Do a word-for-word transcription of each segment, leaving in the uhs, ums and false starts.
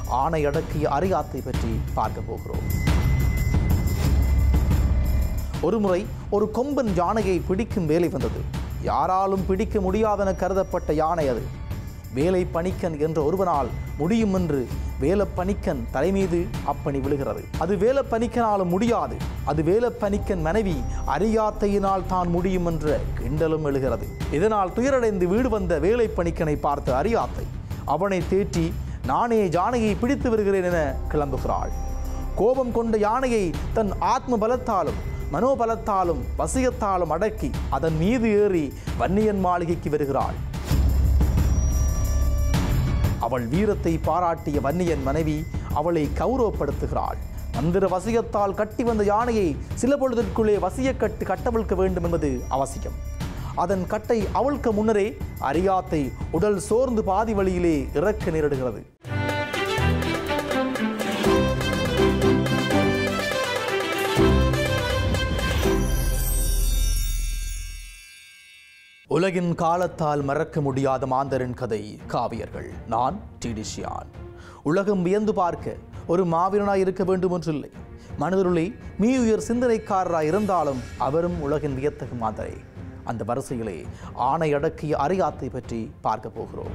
ஆணை அடக்கிய அரியாத்தை பற்றி பார்க்க போகிறோம். ஒருமுறை ஒரு கொம்பன் யானையை பிடிக்கும் வேலை வந்தது. யாராலும் பிடிக்க முடியாதென கருதப்பட்ட யானை அது. வேலை பணிக்கன் என்ற ஒருவனால் முடியும் என்று வேலப்பணிக்கன் தலைமீது அப்பணி விழுகிறது. அது வேலப்பணிக்கனாலும் முடியாது, அது வேலப்பணிக்கன் மனைவி அரியாத்தையினால் தான் முடியும் என்ற கிண்டலும் எழுகிறது. இதனால் துயரடைந்து வீடு வந்த வேலைப்பணிக்கனை பார்த்த அரியாத்தை அவனை தேற்றி நானே யானையை பிடித்து வருகிறேன் என கிளம்புகிறாள். கோபம் கொண்ட யானையை தன் ஆத்ம பலத்தாலும் மனோபலத்தாலும் வசியத்தாலும் அடக்கி அதன் மீது ஏறி வன்னியன் மாளிகைக்கு வருகிறாள். அவள் வீரத்தை பாராட்டிய வன்னியன் மனைவி அவளை கௌரவப்படுத்துகிறாள். மந்திர வசியத்தால் கட்டி வந்த யானையை சில பொழுதிற்குள்ளே வசியக்கட்டு கட்டவிழ்க்க வேண்டும் என்பது அவசியம். அதன் கட்டை அவிழ்க்க முன்னரே அரியாத்தை உடல் சோர்ந்து பாதி வழியிலே இறக்க நேரிடுகிறது. உலகின் காலத்தால் மறக்க முடியாத மாந்தரின் கதை காவியர்கள். நான் டிடிஷியான். உலகம் வியந்து பார்க்க ஒரு மாவீரனாய் இருக்க வேண்டும் என்றில்லை. மனதிலுள்ளே மீ உயர் சிந்தனைக்காரராய் இருந்தாலும் அவரும் உலகின் வியத்தகு மாந்தரே. அந்த வரிசையிலே ஆணை அடக்கிய அரியாத்தை பற்றி பார்க்க போகிறோம்.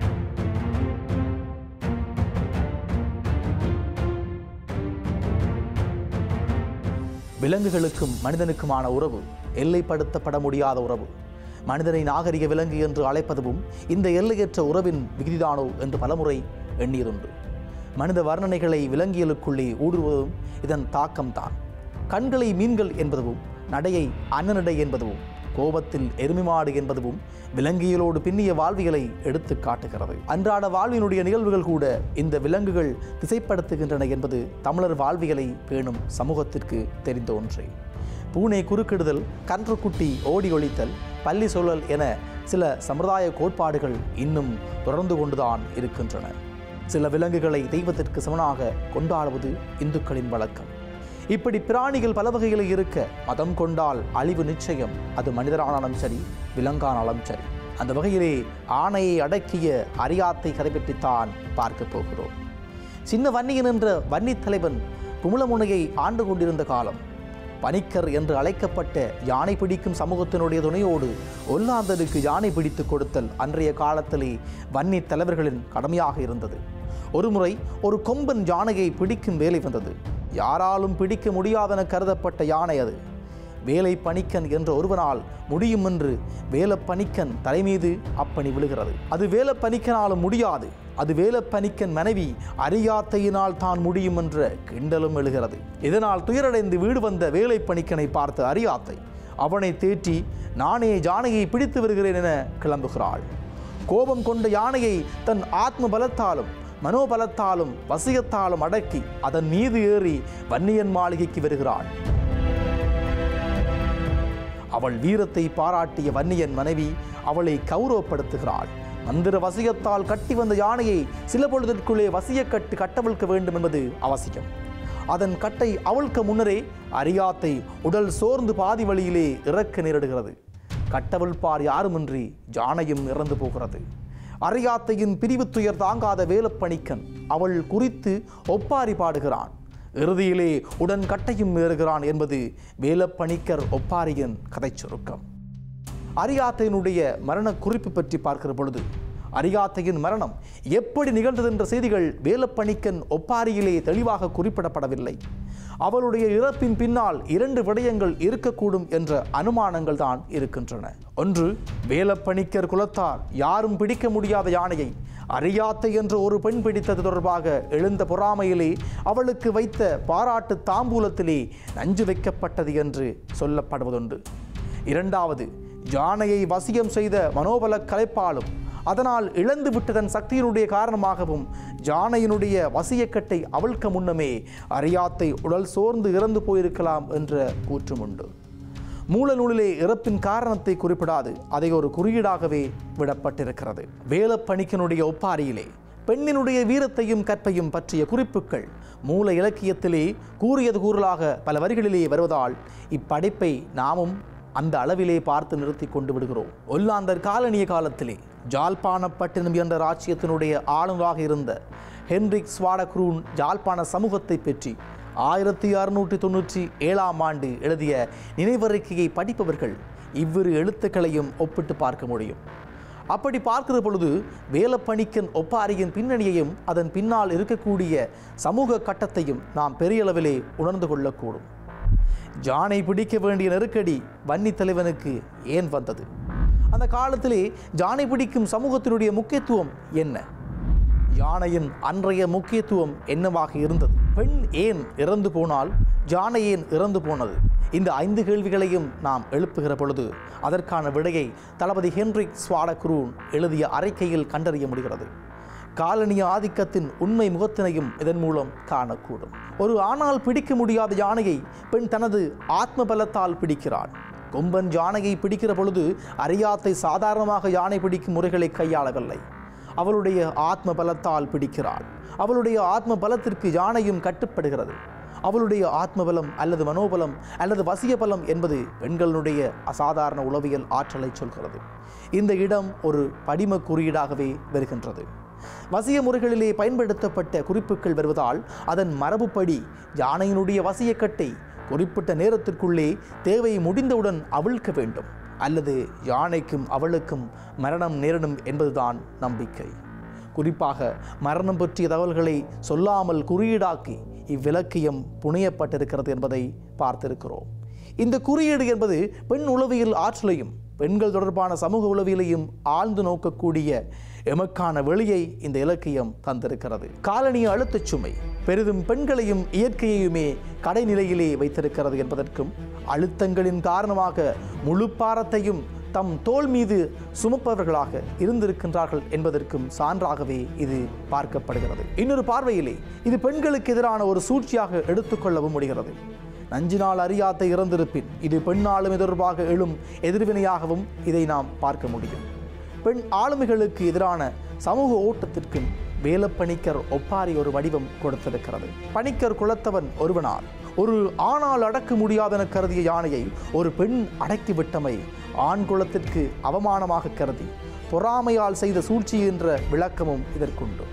விலங்குகளுக்கும் மனிதனுக்குமான உறவு எல்லைப்படுத்தப்பட முடியாத உறவு. மனிதனை நாகரிக விலங்கு என்று அழைப்பதும் இந்த எல்லையற்ற உறவின் விகுதிதானோ என்று பலமுறை எண்ணியதுண்டு. மனித வர்ணனைகளை விலங்கியலுக்குள்ளே ஊடுருவதும் இதன் தாக்கம்தான். கண்களை மீன்கள் என்பதும், நடையை அன்னநடை என்பதும், கோபத்தில் எருமிமாடு என்பதும் விலங்கியலோடு பின்னிய வாழ்வியலை எடுத்து காட்டுகிறது. அன்றாட வாழ்வினுடைய நிகழ்வுகள் கூட இந்த விலங்குகள் திசைப்படுத்துகின்றன என்பது தமிழர் வாழ்வியலை பேணும் சமூகத்திற்கு தெரிந்த ஒன்றே. பூனை குறுக்கிடுதல், கன்றுக்குட்டி ஓடி ஒழித்தல், பள்ளி சொல்லல் என சில சம்பிரதாய கோட்பாடுகள் இன்னும் தொடர்ந்து கொண்டுதான் இருக்கின்றன. சில விலங்குகளை தெய்வத்திற்கு சமனாக கொண்டாடுவது இந்துக்களின் வழக்கம். இப்படி பிராணிகள் பல வகைகளில் இருக்க மதம் கொண்டால் அழிவு நிச்சயம். அது மனிதரானாலும் சரி, விலங்கானாலும் சரி. அந்த வகையிலே ஆணையை அடக்கிய அரியாத்தை கதை பற்றித்தான் பார்க்க போகிறோம். சின்ன வன்னியன் என்ற வன்னி தலைவன் குமுளமுனையை ஆண்டு கொண்டிருந்த காலம். பணிக்கர் என்று அழைக்கப்பட்ட யானை பிடிக்கும் சமூகத்தினுடைய துணையோடு ஒல்லாந்தருக்கு யானை பிடித்து கொடுத்தல் அன்றைய காலத்திலே வன்னி தலைவர்களின் கடமையாக இருந்தது. ஒருமுறை ஒரு கொம்பன் யானையை பிடிக்கும் வேலை வந்தது. யாராலும் பிடிக்க முடியாதென கருதப்பட்ட யானை அது. வேலை பணிக்கன் என்ற ஒருவனால் முடியும் என்று வேலப்பணிக்கன் தலைமீது அப்பணி விழுகிறது. அது வேலப்பணிக்கனாலும் முடியாது, அது வேலப்பணிக்கன் மனைவி அரியாத்தையினால் தான் முடியும் என்ற கிண்டலும் எழுகிறது. இதனால் துயரடைந்து வீடு வந்த வேலைப்பணிக்கனை பார்த்த அரியாத்தை அவனை தேற்றி நானே யானையை பிடித்து வருகிறேன் என கிளம்புகிறாள். கோபம் கொண்ட யானையை தன் ஆத்ம பலத்தாலும் மனோபலத்தாலும் வசியத்தாலும் அடக்கி அதன் மீது ஏறி வன்னியன் மாளிகைக்கு வருகிறாள். அவள் வீரத்தை பாராட்டிய வன்னியன் மனைவி அவளை கௌரவப்படுத்துகிறாள். மந்திர வசியத்தால் கட்டி வந்த யானையை சில பொழுதிற்குள்ளே வசியக்கட்டு கட்டவிழ்க்க வேண்டும் என்பது அவசியம். அதன் கட்டை அவிழ்க்க முன்னரே அரியாத்தை உடல் சோர்ந்து பாதி வழியிலே இறக்க நேரிடுகிறது. கட்டவிழ்ப்பார் யாருமின்றி யானையும் இறந்து போகிறது. அரியாத்தையின் பிரிவு துயர் தாங்காத வேலப்பணிக்கன் அவள் குறித்து ஒப்பாரி பாடுகிறான். இறுதியிலே உடன் கட்டையும் ஏறுகிறான் என்பது வேலப்பணிக்கர் ஒப்பாரியின் கதை சுருக்கம். அரியாத்தையினுடைய மரண குறிப்பு பற்றி பார்க்கிற பொழுது அரியாத்தையின் மரணம் எப்படி நிகழ்ந்தது என்ற செய்திகள் வேலப்பணிக்கன் ஒப்பாரியிலே தெளிவாக குறிப்பிடப்படவில்லை. அவளுடைய இறப்பின் பின்னால் இரண்டு விடயங்கள் இருக்கக்கூடும் என்ற அனுமானங்கள் தான் இருக்கின்றன. ஒன்று, வேலப்பணிக்கர் குலத்தார் யாரும் பிடிக்க முடியாத யானையை அரியாத்தை என்ற ஒரு பெண் பிடித்தது தொடர்பாக எழுந்த பொறாமையிலே அவளுக்கு வைத்த பாராட்டு தாம்பூலத்திலே நஞ்சு வைக்கப்பட்டது என்று சொல்லப்படுவதுண்டு. இரண்டாவது, யானையை வசியம் செய்த மனோபல கலைப்பாலும் அதனால் இழந்து விட்டதன் சக்தியினுடைய காரணமாகவும் யானையினுடைய வசியக்கட்டை அவிழ்க்க முன்னமே அரியாத்தை உடல் சோர்ந்து இறந்து போயிருக்கலாம் என்ற கூற்றும் உண்டு. மூல நூலிலே இறப்பின் காரணத்தை குறிப்பிடாது, அதை ஒரு குறியீடாகவே விடப்பட்டிருக்கிறது. வேலப்பணிக்கனுடைய ஒப்பாரியிலே பெண்ணினுடைய வீரத்தையும் கற்பையும் பற்றிய குறிப்புகள் மூல இலக்கியத்திலே கூறியது கூறலாக பல வரிகளிலே வருவதால் இப்படைப்பை நாமும் அந்த அளவிலே பார்த்து நிறுத்தி கொண்டு விடுகிறோம். ஒல்லாந்தர் காலனிய காலத்திலே ஜாழ்ப்பாணப்பட்டினம் என்ற ராஜ்யத்தினுடைய ஆளுநராக இருந்த ஹென்ரிக் ஸ்வாடக்ரூன் யாழ்ப்பாண சமூகத்தை பற்றி ஆயிரத்தி அறுநூற்றி தொன்னூற்றி ஏழாம் ஆண்டு எழுதிய நினைவறிக்கையை படிப்பவர்கள் இவ்விரு எழுத்துக்களையும் ஒப்பிட்டு பார்க்க முடியும். அப்படி பார்க்கிற பொழுது வேலப்பணிக்கன் ஒப்பாரியின் பின்னணியையும் அதன் பின்னால் இருக்கக்கூடிய சமூக கட்டத்தையும் நாம் பெரிய அளவிலே உணர்ந்து கொள்ளக்கூடும். யானை பிடிக்க வேண்டிய நெருக்கடி வன்னி தலைவனுக்கு ஏன் வந்தது? அந்த காலத்திலே யானை பிடிக்கும் சமூகத்தினுடைய முக்கியத்துவம் என்ன? யானையின் அன்றைய முக்கியத்துவம் என்னவாக இருந்தது? பெண் ஏன் இறந்து போனால் யானை ஏன் இறந்து போனது? இந்த ஐந்து கேள்விகளையும் நாம் எழுப்புகிற பொழுது அதற்கான விடையை தளபதி ஹென்ரிக் ஸ்வாடக்ரூன் எழுதிய அறிக்கையில் கண்டறிய முடிகிறது. காலனிய ஆதிக்கத்தின் உண்மை முகத்தினையும் இதன் மூலம் காணக்கூடும். ஒரு ஆணால் பிடிக்க முடியாத யானையை பெண் தனது ஆத்ம பலத்தால் பிடிக்கிறாள். கொம்பன் யானையை பிடிக்கிற பொழுது அரியாத்தை சாதாரணமாக யானை பிடிக்கும் முறைகளை கையாளவில்லை. அவளுடைய ஆத்ம பலத்தால் பிடிக்கிறாள். அவளுடைய ஆத்ம பலத்திற்கு யானையும் கட்டுப்படுகிறது. அவளுடைய ஆத்மபலம் அல்லது மனோபலம் அல்லது வசிய பலம் என்பது பெண்களுடைய அசாதாரண உளவியல் ஆற்றலை சொல்கிறது. இந்த இடம் ஒரு படிம குறியீடாகவே வருகின்றது. வசிய முறைகளிலே பயன்படுத்தப்பட்ட குறிப்புகள் வருவதால் அதன் மரபுப்படி யானையினுடைய வசியக்கட்டை குறிப்பிட்ட நேரத்திற்குள்ளே தேவை முடிந்தவுடன் அவிழ்க்க வேண்டும், அல்லது யானைக்கும் அவளுக்கும் மரணம் நேரிடும் என்பதுதான் நம்பிக்கை. குறிப்பாக மரணம் பற்றிய தகவல்களை சொல்லாமல் குறியீடாக்கி இவ்விலக்கியம் புனையப்பட்டிருக்கிறது என்பதை பார்த்திருக்கிறோம். இந்த குறியீடு என்பது பெண் உளவியல் ஆற்றலையும் பெண்கள் தொடர்பான சமூக உளவியலையும் ஆழ்ந்து நோக்கக்கூடிய எமக்கான வெளியை இந்த இலக்கியம் தந்திருக்கிறது. காலனிய அழுத்தச் சுமை பெரிதும் பெண்களையும் இயற்கையையுமே கடைநிலையிலே வைத்திருக்கிறது என்பதற்கும், அழுத்தங்களின் காரணமாக முழு பாரத்தையும் தம் தோள் மீது சுமப்பவர்களாக இருந்திருக்கின்றார்கள் என்பதற்கும் சான்றாகவே இது பார்க்கப்படுகிறது. இன்னொரு பார்வையிலே இது பெண்களுக்கு எதிரான ஒரு சூழ்ச்சியாக எடுத்துக்கொள்ளவும் முடிகிறது. நஞ்சினால் அறியாத்தை இறந்திருப்பின் இது பெண்ணாளுமை தொடர்பாக எழும் எதிர்வினையாகவும் இதை நாம் பார்க்க முடியும். பெண் ஆளுமைகளுக்கு எதிரான சமூக ஓட்டத்திற்கும் வேலப்பணிக்கர் ஒப்பாரி ஒரு வடிவம் கொடுத்திருக்கிறது. பணிக்கர் குலத்தவன் ஒருவனால் ஒரு ஆணால் அடக்க முடியாதென கருதிய யானையை ஒரு பெண் அடக்கிவிட்டமை ஆண் குலத்திற்கு அவமானமாக கருதி பொறாமையால் செய்த சூழ்ச்சி என்ற விளக்கமும் இதற்குண்டு.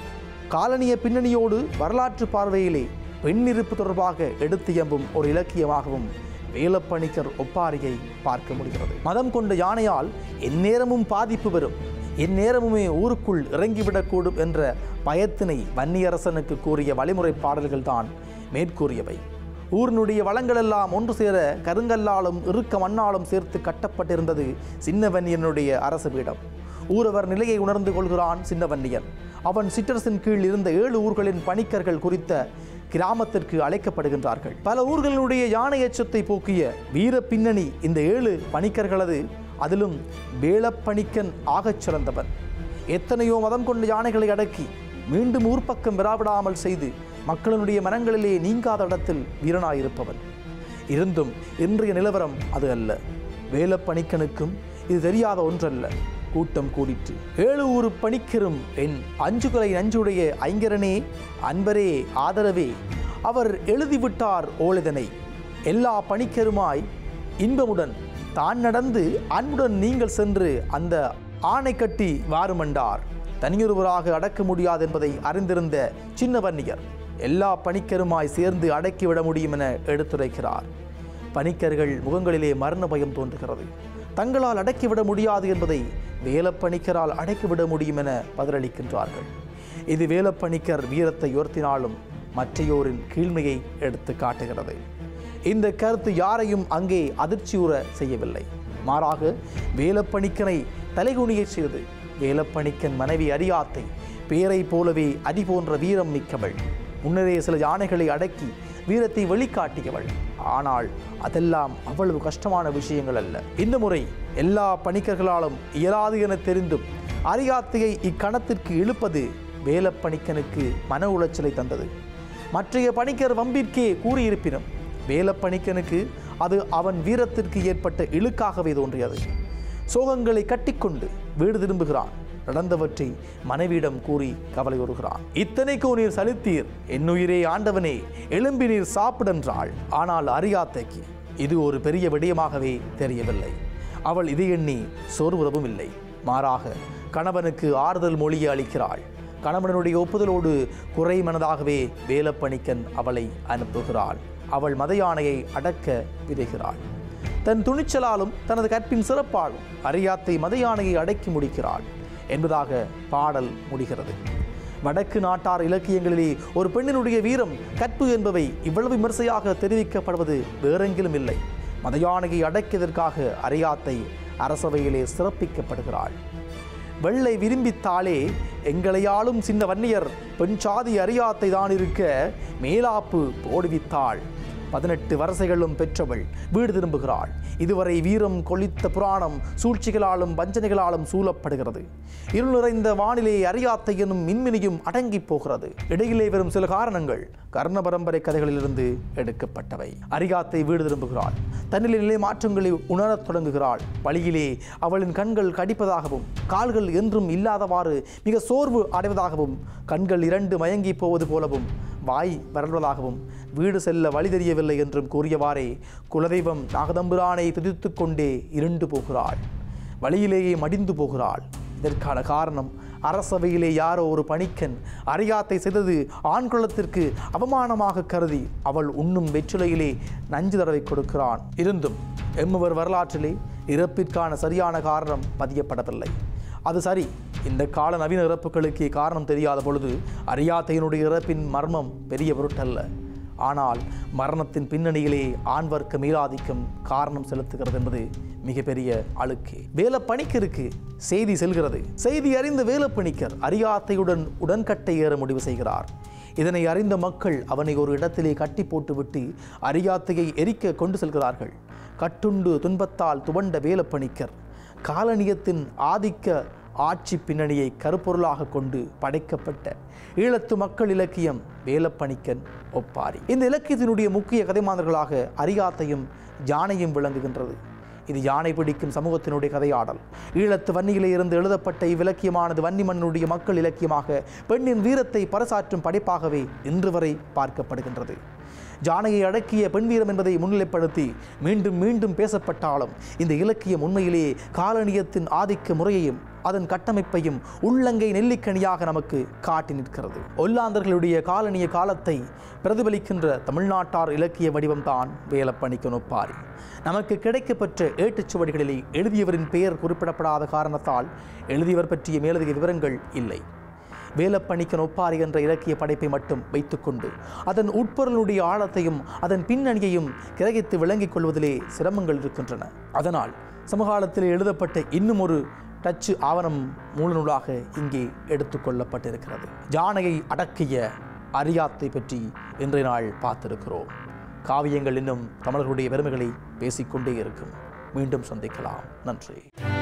காலனிய பின்னணியோடு வரலாற்று பார்வையிலே பெண்ணிருப்பு தொடர்பாக எடுத்து எம்பும் ஒரு இலக்கியமாகவும் வேலப்பணிக்கர் ஒப்பாரியை பார்க்க முடிகிறது. மதம் கொண்ட யானையால் எந்நேரமும் பாதிப்பு வரும், எந்நேரமுமே ஊருக்குள் இறங்கிவிடக்கூடும் என்ற பயத்தினை வன்னியரசனுக்கு கூறிய வழிமுறை பாடல்கள் தான் மேற்கூறியவை. ஊரினுடைய வளங்களெல்லாம் ஒன்று சேர கருங்கல்லாலும் இறுக்க மண்ணாலும் சேர்த்து கட்டப்பட்டிருந்தது சின்னவன்னியனுடைய அரசு பீடம். ஊரவர் நிலையை உணர்ந்து கொள்கிறான் சின்னவன்னியன். அவன் சிற்றரசின் கீழ் இருந்த ஏழு ஊர்களின் பணிக்கர்கள் குறித்த கிராமத்திற்கு அழைக்கப்படுகின்றார்கள். பல ஊர்களினுடைய யானை எச்சத்தை போக்கிய வீர பின்னணி இந்த ஏழு பணிக்கர்களது. அதிலும் வேலப்பணிக்கன் ஆகச் சிறந்தவன். எத்தனையோ மதம் கொண்ட யானைகளை அடக்கி மீண்டும் ஊர்ப்பக்கம் விராவிடாமல் செய்து மக்களினுடைய மனங்களிலே நீங்காத இடத்தில் வீரனாயிருப்பவன். இருந்தும் இன்றைய நிலவரம் அது அல்ல. வேலப்பணிக்கனுக்கும் இது தெரியாத ஒன்றல்ல. கூட்டம் கூடிற்று. ஏழு ஊரு பணிக்கரும் என் அஞ்சுகளை நஞ்சுடைய ஐங்கரனே, அன்பரே, ஆதரவே, அவர் எழுதிவிட்டார் ஓலைதனை. எல்லா பணிக்கருமாய் இன்பமுடன் தான் நடந்து அன்புடன் நீங்கள் சென்று அந்த ஆணை கட்டி வாருமண்டார். தனியொருவராக அடக்க முடியாது என்பதை அறிந்திருந்த சின்னவன்னியர் எல்லா பணிக்கருமாய் சேர்ந்து அடக்கிவிட முடியும் என எடுத்துரைக்கிறார். பணிக்கர்கள் முகங்களிலே மரண பயம் தோன்றுகிறது. தங்களால் அடக்கிவிட முடியாது என்பதை வேலப்பணிக்கரால் அடக்கிவிட முடியும் என பதிலளிக்கின்றார்கள். இது வேலப்பணிக்கர் வீரத்தை உயர்த்தினாலும் மற்றையோரின் கீழ்மையை எடுத்து காட்டுகிறது. இந்த கருத்து யாரையும் அங்கே அதிர்ச்சியுற செய்யவில்லை. மாறாக வேலப்பணிக்கனை தலைகுனியை செய்து வேலப்பணிக்கன் மனைவி அரியாத்தை பேரை போலவே அடி போன்ற வீரம் மிக்கவள். முன்னரே சில யானைகளை அடக்கி வீரத்தை வெளிக்காட்டியவள். ஆனால் அதெல்லாம் அவ்வளவு கஷ்டமான விஷயங்கள் அல்ல. இந்த முறை எல்லா பணிக்கர்களாலும் இயலாது என தெரிந்தும் அரியாத்தையை இக்கணத்திற்கு இழுப்பது வேலப்பணிக்கனுக்கு மன உளைச்சலை தந்தது. மற்றைய பணிக்கர் வம்பிற்கே கூறியிருப்பினும் வேலப்பணிக்கனுக்கு அது அவன் வீரத்திற்கு ஏற்பட்ட இழுக்காகவே தோன்றியது. சோகங்களை கட்டிக்கொண்டு வீடு திரும்புகிறான். நடந்தவற்றை மனைவியிடம் கூறி கவலை வருகிறான். இத்தனைக்கோ நீர் சலித்தீர், என்னுயிரே ஆண்டவனே, எலும்பி நீர் சாப்பிடென்றாள். ஆனால் அரியாத்தைக்கு இது ஒரு பெரிய விடயமாகவே தெரியவில்லை. அவள் இதை எண்ணி சோர்வுறவும் இல்லை. மாறாக கணவனுக்கு ஆறுதல் மொழியை அளிக்கிறாள். கணவனுடைய ஒப்புதலோடு குறை மனதாகவே வேலப்பணிக்கன் அவளை அனுப்புகிறாள். அவள் மத யானையை அடக்க விதைகிறாள். தன் துணிச்சலாலும் தனது கற்பின் சிறப்பாலும் அரியாத்தை மத யானையை அடக்கி முடிக்கிறாள் என்பதாக பாடல் முடிகிறது. வடக்கு நாட்டார் இலக்கியங்களிலே ஒரு பெண்ணினுடைய வீரம், கற்பு என்பவை இவ்வளவு விமர்சையாக தெரிவிக்கப்படுவது வேறெங்கிலும் இல்லை. மத யானையை அடக்கியதற்காக அரியாத்தை அரசவையிலே சிறப்பிக்கப்படுகிறாள். வெள்ளை விரும்பித்தாலே எங்களையாளும் சின்ன வன்னியர் பெண் சாதி அரியாத்தை தான் இருக்க மேலாப்பு போடுவித்தாள். பதினெட்டு வரிசைகளும் பெற்றவள் வீடு திரும்புகிறாள். இதுவரை வீரம் கொளித்த புராணம் சூழ்ச்சிகளாலும் வஞ்சனைகளாலும் சூழப்படுகிறது. இருள் நிறைந்த வானிலே அரியாத்தை எனும் மின்மினியும் அடங்கி போகிறது. இடையிலே வரும் சில காரணங்கள் கர்ண பரம்பரை கதைகளிலிருந்து எடுக்கப்பட்டவை. அரியாத்தை வீடு திரும்புகிறாள். தன்னிலை நிலை மாற்றங்களை உணரத் தொடங்குகிறாள். வழியிலே அவளின் கண்கள் கடிப்பதாகவும் கால்கள் என்றும் இல்லாதவாறு மிக சோர்வு அடைவதாகவும் கண்கள் இரண்டு மயங்கி போவது போலவும் வாய் வறள்வதாகவும் வீடு செல்ல வழி தெரியவில்லை என்றும் கூறியவாறே குலதெய்வம் நாகதம்புரானை துதித்து கொண்டே இருண்டு போகிறாள். வழியிலேயே மடிந்து போகிறாள். இதற்கான காரணம் அரசவையிலே யாரோ ஒரு பணிக்கன் அரியாத்தை செய்தது ஆண் குலத்திற்கு அவமானமாக கருதி அவள் உண்ணும் வெற்றிலையிலே நஞ்சு தடவை கொடுக்கிறான். இருந்தும் எம்முவர் வரலாற்றிலே இறப்பிற்கான சரியான காரணம் பதியப்படவில்லை. அது சரி, இந்த கால நவீன இறப்புகளுக்கு காரணம் தெரியாத பொழுது அரியாத்தையினுடைய இறப்பின் மர்மம் பெரிய பொருட்டல்ல. ஆனால் மரணத்தின் பின்னணியிலே ஆண் வர்க்க மீளாதிக்கம் காரணம் செலுத்துகிறது என்பது மிகப்பெரிய அழுக்கு. வேலப்பணிக்கருக்கு செய்தி செல்கிறது. செய்தி அறிந்த வேலப்பணிக்கர் அரியாத்தையுடன் உடன்கட்டை ஏற முடிவு செய்கிறார். இதனை அறிந்த மக்கள் அவனை ஒரு இடத்திலே கட்டி போட்டுவிட்டு அரியாத்தையை எரிக்க கொண்டு செல்கிறார்கள். கட்டுண்டு துன்பத்தால் துவண்ட வேலப்பணிக்கர் காலனியத்தின் ஆதிக்க ஆட்சி பின்னணியை கருப்பொருளாக கொண்டு படைக்கப்பட்ட ஈழத்து மக்கள் இலக்கியம் வேலப்பணிக்கன் ஒப்பாரி. இந்த இலக்கியத்தினுடைய முக்கிய கதைமாந்தர்களாக அரியாத்தையும் யானையும் விளங்குகின்றது. இது யானை பிடிக்கும் சமூகத்தினுடைய கதையாடல். ஈழத்து வன்னியிலே இருந்து எழுதப்பட்ட இவ்விலக்கியமானது வன்னி மண்ணுடைய மக்கள் இலக்கியமாக பெண்ணின் வீரத்தை பறைசாற்றும் படைப்பாகவே இன்று வரை பார்க்கப்படுகின்றது. யானையை அடக்கிய பெண் வீரம் என்பதை முன்னிலைப்படுத்தி மீண்டும் மீண்டும் பேசப்பட்டாலும் இந்த இலக்கியம் உண்மையிலேயே காலனியத்தின் ஆதிக்க முறையையும் அதன் கட்டமைப்பையும் உள்ளங்கை நெல்லிக்கனியாக நமக்கு காட்டி நிற்கிறது. ஒல்லாந்தர்களுடைய காலனிய காலத்தை பிரதிபலிக்கின்ற தமிழ்நாட்டார் இலக்கிய வடிவம்தான் வேலப்பணிக்கன் ஒப்பாரி. நமக்கு கிடைக்கப்பெற்ற ஏட்டுச்சுவடிகளிலே எழுதியவரின் பெயர் குறிப்பிடப்படாத காரணத்தால் எழுதியவர் பற்றிய மேலதிக விவரங்கள் இல்லை. வேலப்பணிக்கன் ஒப்பாரி என்ற இலக்கிய படைப்பை மட்டும் வைத்துக்கொண்டு அதன் உட்பொருளுடைய ஆழத்தையும் அதன் பின்னணியையும் கிரகித்து விளங்கிக் கொள்வதிலே சிரமங்கள் இருக்கின்றன. அதனால் சமகாலத்தில் எழுதப்பட்ட இன்னும் ஒரு டச்சு ஆவணம் மூலநூலாக இங்கே எடுத்துக்கொள்ளப்பட்டிருக்கிறது. யானையை அடக்கிய அரியாத்தை பற்றி இன்றைய நாள் பார்த்திருக்கிறோம். காவியங்கள் இன்னும் தமிழர்களுடைய பெருமைகளை பேசிக்கொண்டே இருக்கும். மீண்டும் சந்திக்கலாம். நன்றி.